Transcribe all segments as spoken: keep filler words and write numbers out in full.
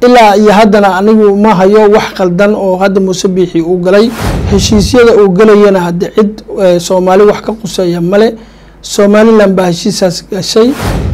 ilaa iyo haddana anigu ma hayo wax qaldan oo hadda Muuse Biixi uu galay heshiisyada uu galayna hadda cid Soomaali wax ka qusaya male Somaliland baa heshiisaas gashay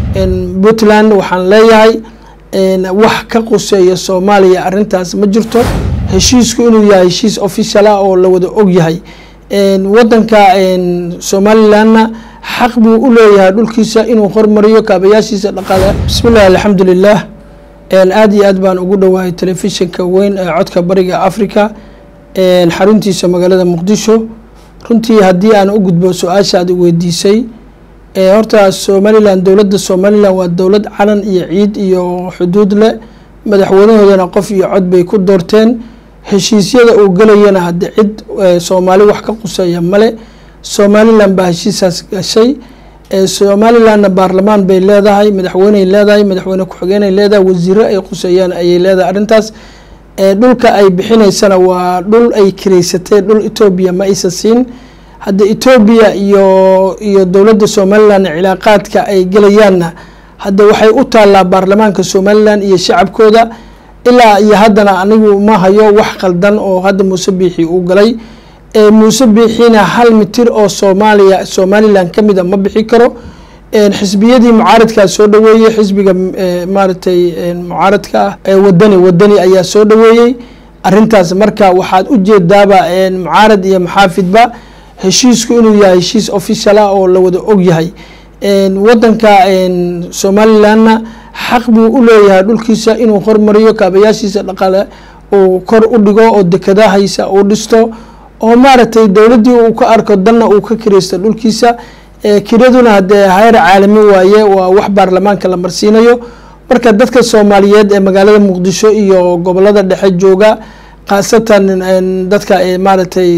in Puntland waxaan leeyahay in wax ka qusaya Soomaaliya arintaas ma jirto heshiisku inuu yahay heshiis official ah oo la wada og yahay in wadanka in Somaliland xaq buu u leeyahay dhulkiisa inuu hormariyo kaabayaashiisa dhaqaale bismillaah alxamdulillah een aad iyo aad baan ugu dhawahay telefishinka weyn ee codka bariga Afrika een xaruntiisa magaalada Muqdisho runtii hadii aan u gudbo su'aasha aad weydiisay ee horta Somaliland dawladda Somaliland waa dawlad calan iyo ciid iyo xuduud leh madaxweynahoodana qof iyo cod bay ku doorteen heshiisyada uu galayna hadda cid Soomaali wax ka qusaya male Somaliland baa heshiisaas gashay ee Somaliland baarlamaan bay leedahay madaxweyne leedahay madaxweyne ku xigeenay leedahay wasiiro ay qusayaan ay leedahay arintaas ee dhulka ay bixinaysana waa dhul ay kireysatay dhul Ethiopia ma aysan siin hadda Ethiopia iyo iyo dawladda Somaliland cilaaqaadka ay galayaanna hadda waxay u taalaa baarlamaanka Somaliland iyo shacabkooda ilaa iyo haddana anigu ma hayo wax qaldan oo hadda Muuse Biixi uu galay ee Muuse Biixina hal mitir oo Soomaaliya Somaliland kamid ma bixi karo een xisbiyadii mucaaradka soo dhaweeyay xisbiga maaratay mucaaradka ee wadani wadani ayaa soo dhaweeyay arintaas marka waxaad u jeedaaba een mucaarad iyo maxaafidba heshiisku inuu yahay heshiis official ah oo la wada og yahay een wadanka een Somaliland xaq buu u leeyahay dhulkiisa inuu hormariyo kaabayaashiisa dhaqaale oo kor u dhigo oo dekedahaysa oo dhisto oo maaratay dawladii uu ka arko danna uu ka kireysto dhulkiisa ee kiraduna hadee hayr caalami waaye waa wax baarlamaanka la marsiinayo marka dadka Soomaaliyeed ee magaalada Muqdisho iyo gobolada dhexe jooga qaasatan dadka ee maaratay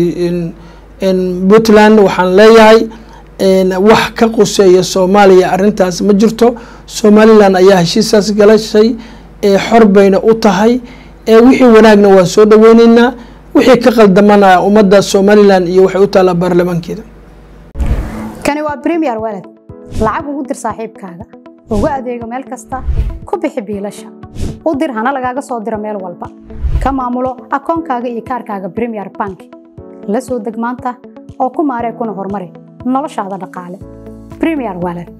in Puntland waxaan leeyahay in wax ka qusaya Soomaaliya arintaas ma jirto Somaliland ayaa heshiisaas galashay ee xor bayna u tahay ee wixii wanaagna waa soo dhaweynaynaa wixii ka qaldamana ummadda Somaliland iyo waxay u taala baarlamaankeeda kani waa Premier Wallet lacag ugu dir saaxiibkaaga uga adeego meel kasta ku bixi biilasha u dir hana lagaaga soo diro meel walba ka maamulo akoonkaaga iyo kaarkaaga Premier Bank la soo deg maanta oo ku maaree kuna horumari noloshaada dhaqaale Premier Wallet